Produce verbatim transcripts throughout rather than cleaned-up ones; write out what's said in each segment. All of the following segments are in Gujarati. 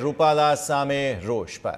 રૂપાલા સામે રોષ પર।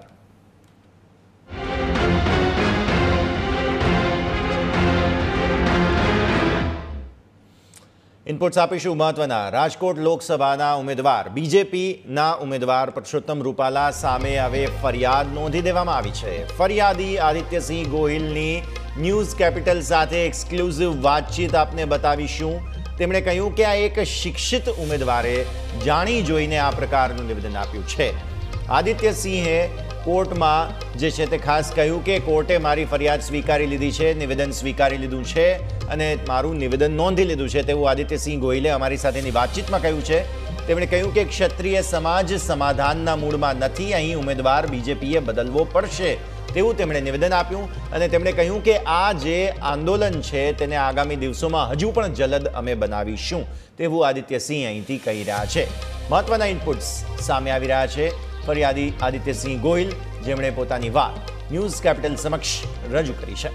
ઇનપુટ્સ આપીશું મહત્વના। રાજકોટ લોકસભાના ઉમેદવાર બીજેપીના ઉમેદવાર પરસોત્તમ રૂપાલા સામે હવે ફરિયાદ નોંધી દેવામાં આવી છે। ફરિયાદી આદિત્યસિંહ ગોહિલની ન્યૂઝ કેપિટલ સાથે એક્સક્લુઝિવ વાતચીત આપને બતાવીશું। તેમણે કહ્યું કે આ એક શિક્ષિત ઉમેદવારે જાણી જોઈને આ પ્રકારનું નિવેદન આપ્યું છે। આદિત્યસિંહે કોર્ટમાં જે છે તે ખાસ કહ્યું કે કોર્ટે મારી ફરિયાદ સ્વીકારી લીધી છે, નિવેદન સ્વીકારી લીધું છે અને મારું નિવેદન નોંધી લીધું છે તેવું આદિત્યસિંહ ગોહિલે અમારી સાથેની વાતચીતમાં કહ્યું છે। તેમણે કહ્યું કે ક્ષત્રિય સમાજ સમાધાનના મૂડમાં નથી, અહીં ઉમેદવાર બીજેપીએ બદલવો પડશે તેવું તેમણે નિવેદન આપ્યું અને તેમણે કહ્યું કે આ જે આંદોલન છે તેને આગામી દિવસોમાં હજુ પણ જલદ અમે બનાવીશું તેવું આદિત્યસિંહ અહીંથી કહી રહ્યા છે। મહત્વના ઇનપુટ્સ સામે આવી રહ્યા છે। ફરિયાદી આદિત્યસિંહ ગોહિલ જેમણે પોતાની વાત ન્યૂઝ કેપિટલ સમક્ષ રજૂ કરી છે।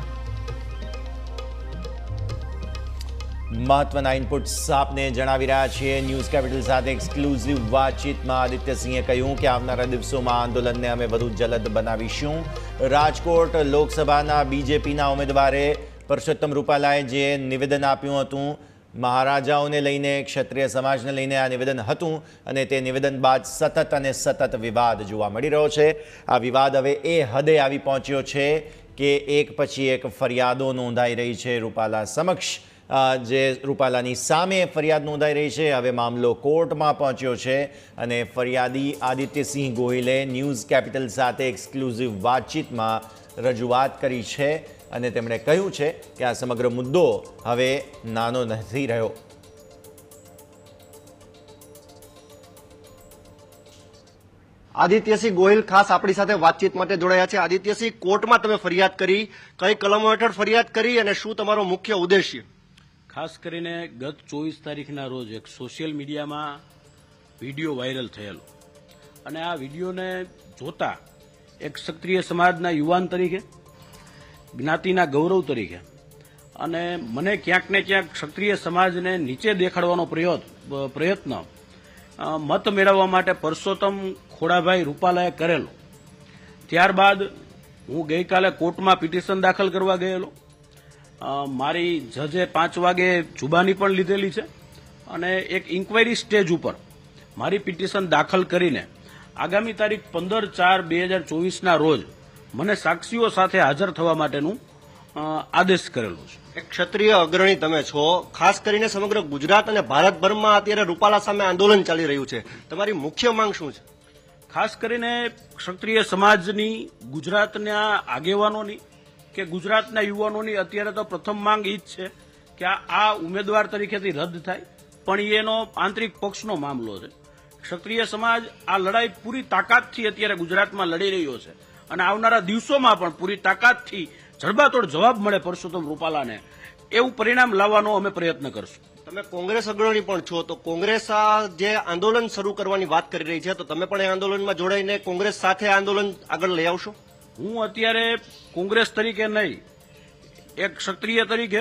મહત્વના ઇનપુટ્સ આપને જણાવી રહ્યા છીએ। ન્યૂઝ કેપિટલ સાથે એક્સક્લુઝિવ વાતચીતમાં આદિત્યસિંહે કહ્યું કે આવનારા દિવસોમાં આંદોલનને અમે વધુ જલદ બનાવીશું। રાજકોટ લોકસભાના બીજેપીના ઉમેદવારે પરસોત્તમ રૂપાલાએ જે નિવેદન આપ્યું હતું, મહારાજાઓને લઈને, ક્ષત્રિય સમાજને લઈને આ નિવેદન હતું અને તે નિવેદન બાદ સતત અને સતત વિવાદ જોવા મળી રહ્યો છે। આ વિવાદ હવે એ હદે આવી પહોંચ્યો છે કે એક પછી એક ફરિયાદો નોંધાઈ રહી છે રૂપાલા સમક્ષ। જે રૂપાલાની સામે ફરિયાદ નોંધાઈ રહી છે, હવે મામલો કોર્ટમાં પહોંચ્યો છે અને ફરિયાદી આદિત્યસિંહ ગોહિલે ન્યૂઝ કેપિટલ સાથે એક્સક્લુઝિવ વાતચીતમાં રજૂઆત કરી છે અને તેમણે કહ્યું છે કે આ સમગ્ર મુદ્દો હવે નાનો નથી રહ્યો। આદિત્યસિંહ ગોહિલ ખાસ આપણી સાથે વાતચીત માટે જોડાયા છે। આદિત્યસિંહ, કોર્ટમાં તમે ફરિયાદ કરી, કઈ કલમો હેઠળ ફરિયાદ કરી અને શું તમારો મુખ્ય ઉદ્દેશ્ય? ખાસ કરીને ગત ચોવીસ તારીખના રોજ એક સોશિયલ મીડિયામાં વિડીયો વાયરલ થયેલો અને આ વિડીયોને જોતા એક ક્ષત્રિય સમાજના યુવાન તરીકે, જ્ઞાતિના ગૌરવ તરીકે અને મને ક્યાંક ને ક્યાંક ક્ષત્રિય સમાજને નીચે દેખાડવાનો પ્રયત્ન મત મેળવવા માટે પરસોત્તમ ખોડાભાઈ રૂપાલાએ કરેલો। ત્યારબાદ હું ગઈકાલે કોર્ટમાં પિટિશન દાખલ કરવા ગયેલો। મારી જજે પાંચ વાગે જુબાની પણ લીધેલી છે અને એક ઇન્કવાયરી સ્ટેજ ઉપર મારી પિટિશન દાખલ કરીને આગામી તારીખ પંદર ચાર બે હજાર ચોવીસના રોજ મને સાક્ષીઓ સાથે હાજર થવા માટેનું આદેશ કરેલો છે। એક ક્ષત્રિય અગ્રણી તમે છો, ખાસ કરીને સમગ્ર ગુજરાત અને ભારતભરમાં અત્યારે રૂપાલા સામે આંદોલન ચાલી રહ્યું છે, તમારી મુખ્ય માંગ શું છે? ખાસ કરીને ક્ષત્રિય સમાજની, ગુજરાતના આગેવાનોની કે ગુજરાતના યુવાનોની અત્યારે તો પ્રથમ માંગ એ જ છે કે આ ઉમેદવાર તરીકેથી રદ થાય, પણ એનો આંતરિક પક્ષનો મામલો છે। ક્ષત્રિય સમાજ આ લડાઈ પૂરી તાકાતથી અત્યારે ગુજરાતમાં લડી રહ્યો છે અને આવનારા દિવસોમાં પણ પૂરી તાકાતથી જડબાતોડ જવાબ મળે પરસોત્તમ રૂપાલાને એવું પરિણામ લાવવાનો અમે પ્રયત્ન કરશું। તમે કોંગ્રેસ અગ્રણી પણ છો, તો કોંગ્રેસ આ જે આંદોલન શરૂ કરવાની વાત કરી રહી છે, તો તમે પણ એ આંદોલનમાં જોડાઈને કોંગ્રેસ સાથે આંદોલન આગળ લઈ આવશો? હું અત્યારે કોંગ્રેસ તરીકે નહીં, એક ક્ષત્રિય તરીકે,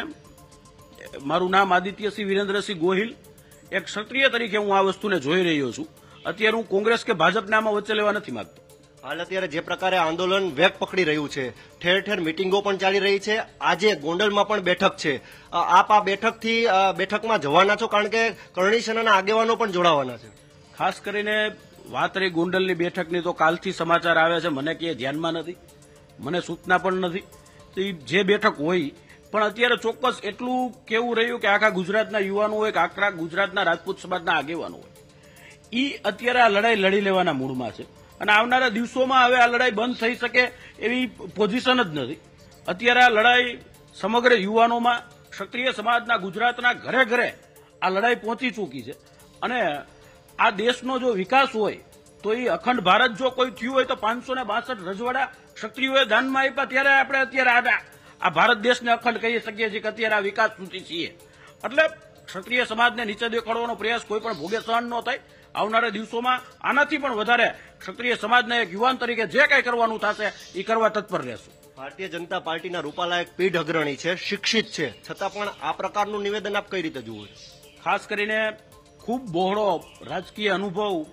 મારું નામ આદિત્યસિંહ વિરેન્દ્રસિંહ ગોહિલ, એક ક્ષત્રિય તરીકે હું આ વસ્તુને જોઈ રહ્યો છું। અત્યારે હું કોંગ્રેસ કે ભાજપને આમાં વચ્ચે લેવા નથી માંગતો। હાલ અત્યારે જે પ્રકારે આંદોલન વેગ પકડી રહ્યું છે, ઠેર ઠેર મિટિંગો પણ ચાલી રહી છે, આજે ગોંડલમાં પણ બેઠક છે, આપ આ બેઠકથી બેઠકમાં જવાના છો? કારણ કે કરણી સેનાના આગેવાનો પણ જોડાવાના છે। ખાસ કરીને વાત રહી ગોંડલની બેઠકની, તો કાલથી સમાચાર આવે છે, મને કે ધ્યાનમાં નથી, મને સૂચના પણ નથી જે બેઠક હોય, પણ અત્યારે ચોક્કસ એટલું કેવું રહ્યું કે આખા ગુજરાતના યુવાનો હોય કે આખા ગુજરાતના રાજપૂત સમાજના આગેવાનો હોય, એ અત્યારે આ લડાઈ લડી લેવાના મૂડમાં છે અને આવનારા દિવસોમાં હવે આ લડાઈ બંધ થઈ શકે એવી પોઝિશન જ નથી। અત્યારે આ લડાઈ સમગ્ર યુવાનોમાં, ક્ષત્રિય સમાજના ગુજરાતના ઘરે ઘરે આ લડાઈ પહોંચી ચૂકી છે અને આ દેશનો જો વિકાસ હોય તો એ અખંડ ભારત જો કોઈ થયું હોય તો પાંચસો ને બાસઠ રજવાડા ક્ષત્રિયોએ દાનમાં આપ્યા, ત્યારે આપણે અત્યારે આ ભારત દેશને અખંડ કહી શકીએ છીએ કે અત્યારે આ વિકાસ સુધી છીએ। એટલે ક્ષત્રિય સમાજને નીચે દેખાડવાનો પ્રયાસ કોઈ પણ ભોગે સહન ન થાય। આવનારા દિવસોમાં આનાથી પણ વધારે ક્ષત્રિય સમાજને એક યુવાન તરીકે જે કંઈ કરવાનું થશે એ કરવા તત્પર રહેશું। ભારતીય જનતા પાર્ટીના રૂપાલા એક પીઢ અગ્રણી છે, શિક્ષિત છે, છતાં પણ આ પ્રકારનું નિવેદન આપ કઈ રીતે જુઓ છો? ખાસ કરીને ખૂબ બહોળો રાજકીય અનુભવ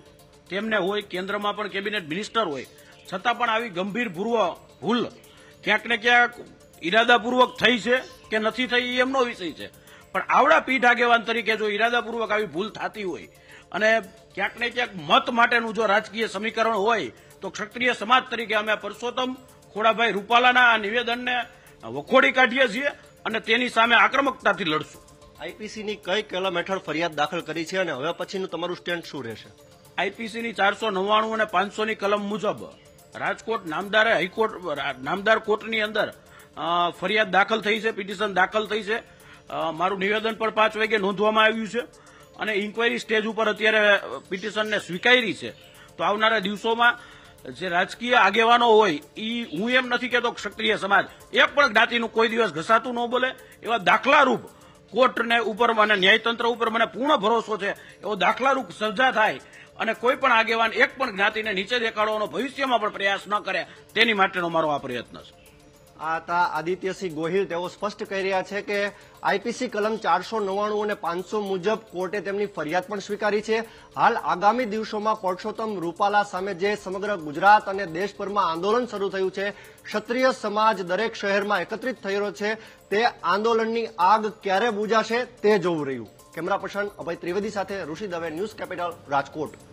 તેમને હોય, કેન્દ્રમાં પણ કેબિનેટ મિનિસ્ટર હોય, છતાં પણ આવી ગંભીર પૂર્વ ભૂલ ક્યાંક ને ક્યાંક ઈરાદાપૂર્વક થઈ છે કે નથી થઈ એ એમનો વિષય છે. પણ આવડા પીઠ આગેવાન તરીકે જો ઈરાદાપૂર્વક આવી ભૂલ થતી હોય અને ક્યાંક ને ક્યાંક મત માટેનું જો રાજકીય સમીકરણ હોય તો ક્ષત્રિય સમાજ તરીકે અમે પરસોત્તમ ખોડાભાઈ રૂપાલાના આ નિવેદનને વખોડી કાઢીએ છીએ અને તેની સામે આક્રમકતાથી લડશું. આઈપીસીની કઈ કલમ હેઠળ ફરિયાદ દાખલ કરી છે અને હવે પછીનું તમારું સ્ટેન્ડ શું રહેશે? આઈપીસીની ચારસો નવ્વાણું અને પાંચસો ની કલમ મુજબ રાજકોટ નામદાર હાઈકોર્ટ નામદાર કોર્ટની અંદર ફરિયાદ દાખલ થઈ છે, પિટિશન દાખલ થઈ છે. મારું નિવેદન પણ પાંચ વાગે નોંધવામાં આવ્યું છે અને ઇન્કવાયરી સ્ટેજ ઉપર અત્યારે પિટિશનને સ્વીકારી છે. તો આવનારા દિવસોમાં જે રાજકીય આગેવાનો હોય એ હું એમ નથી કહેતો ક્ષત્રિય સમાજ એક પણ જ્ઞાતિનું કોઈ દિવસ ઘસાતું ન બોલે એવા દાખલારૂપ કોર્ટને ઉપર અને ન્યાયતંત્ર ઉપર મને પૂર્ણ ભરોસો છે. એવો દાખલારૂપ સર્જા થાય અને કોઈ પણ આગેવાન એક પણ જ્ઞાતિને નીચે દેખાડવાનો ભવિષ્યમાં પણ પ્રયાસ ન કરે તેની માટેનો મારો આ પ્રયત્ન છે. આ હતા આદિત્યસિંહ ગોહિલ. તેઓ સ્પષ્ટ કહી રહ્યા છે કે આઈપીસી કલમ ચારસો નવ્વાણું અને પાંચસો મુજબ કોર્ટે તેમની ફરિયાદ પણ સ્વીકારી છે. હાલ આગામી દિવસોમાં પરસોત્તમ રૂપાલા સામે જે સમગ્ર ગુજરાત અને દેશભરમાં આંદોલન શરૂ થયું છે, ક્ષત્રિય સમાજ દરેક શહેરમાં એકત્રિત થયેલો છે, તે આંદોલનની આગ ક્યારે બુઝાશે તે જોવું રહ્યું. કેમેરા પર્સન અભય ત્રિવેદી સાથે ઋષિ દવે, ન્યૂઝ કેપિટલ, રાજકોટ.